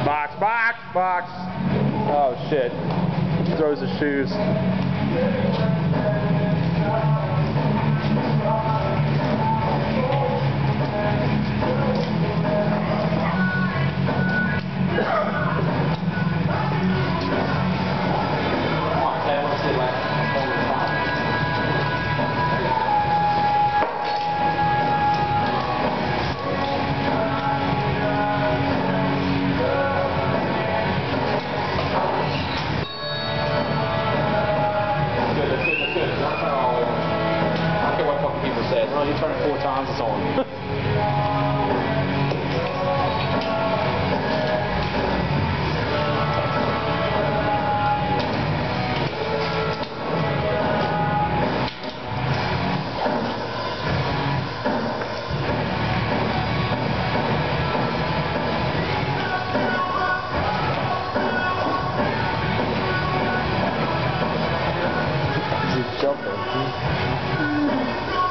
Box, box, box. Oh shit. Throws his shoes. Oh, you turn it 4 times, it's on. He's jumping.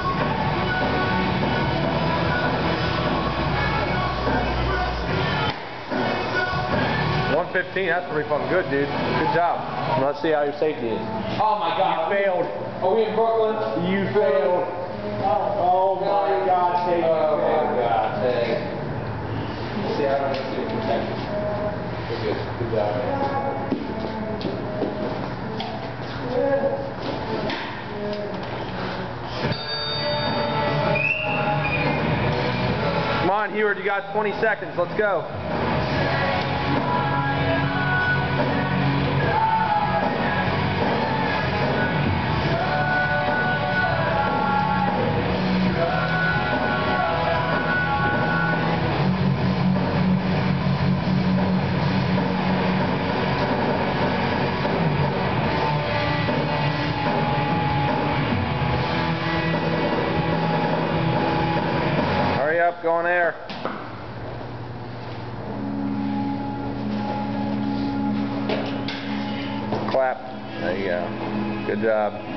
115, that's pretty fucking good, dude. Good job. Let's see how your safety is. Oh my god. You failed. Are we in Brooklyn? You failed. Oh my god, Tate. Oh my god, Tate. See, I don't see the protection. We're good. Good job. Come on, Heward, you got 20 seconds. Let's go. Hurry up, go on air. Clap. There you go. Good job.